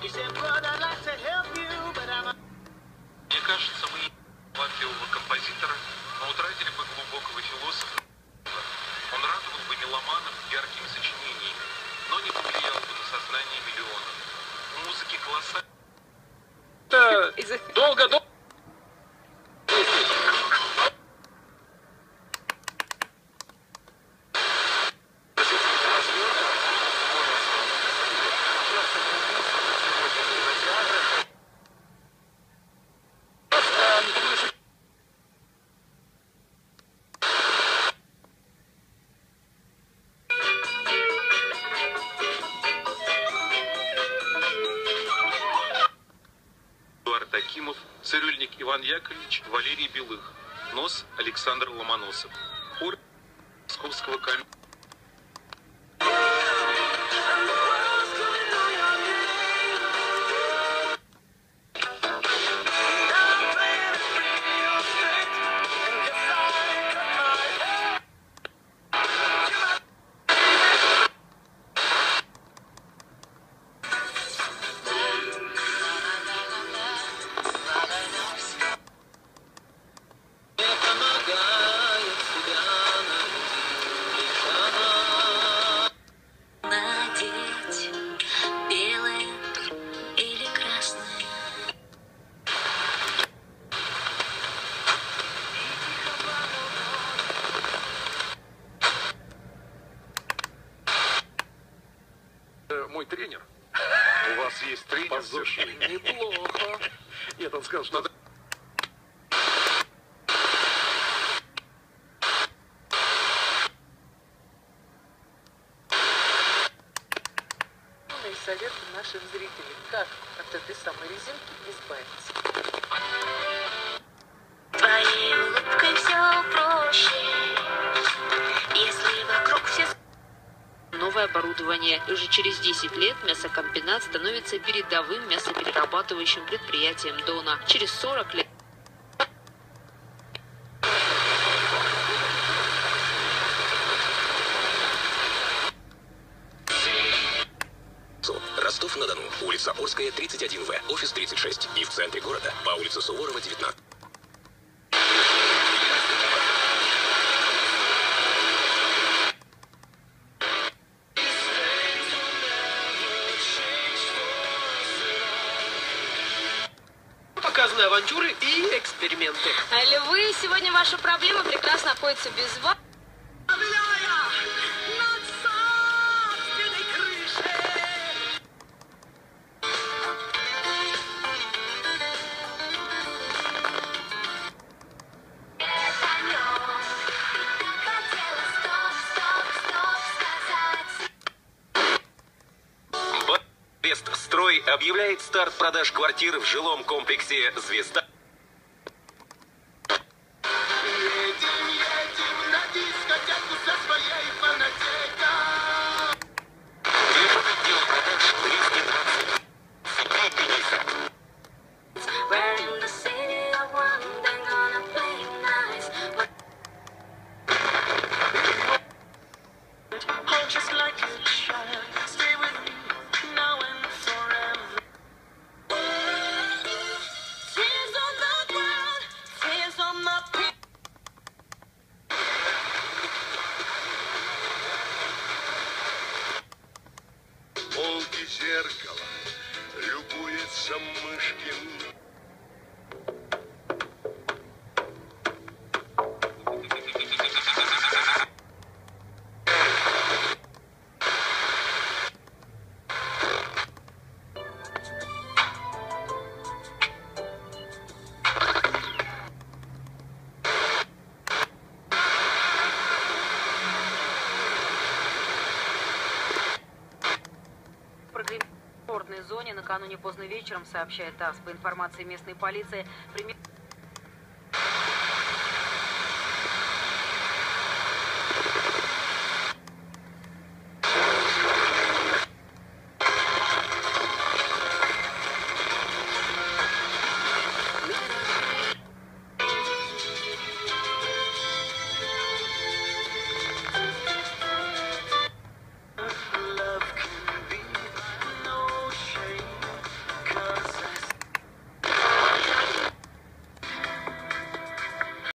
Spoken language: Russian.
Мне кажется, мы не талантливого композитора, но утратили бы глубокого философа. Он радовал бы меломанов яркими сочинениями, но не повлиял бы на сознание миллионов. У музыки колоссально. Долго. Акимов, цирюльник Иван Яковлевич, Валерий Белых, нос Александр Ломоносов, хор Московского камня. Мой тренер. У вас есть тренер? Неплохо. Нет, он сказал, что... Совет нашим зрителям, как от этой самой резинки избавиться. Твоей улыбкой все проще, если вокруг все... Новое оборудование. И уже через 10 лет мясокомбинат становится передовым мясоперерабатывающим предприятием Дона. Через 40 лет Ростов-на-Дону, улица Орская, 31В, офис 36. И в центре города по улице Суворова, 19. Показаны авантюры и эксперименты. Львы, сегодня ваша проблема прекрасно обходится без вас. Строй объявляет старт продаж квартир в жилом комплексе «Звезда». Едем на дискотеку со своей фанатекой. Отдел продаж 220. Собрал 50. Полки зеркала любуется Мышкин. В зоне накануне поздно вечером, сообщает ТАСС. По информации местной полиции, примерно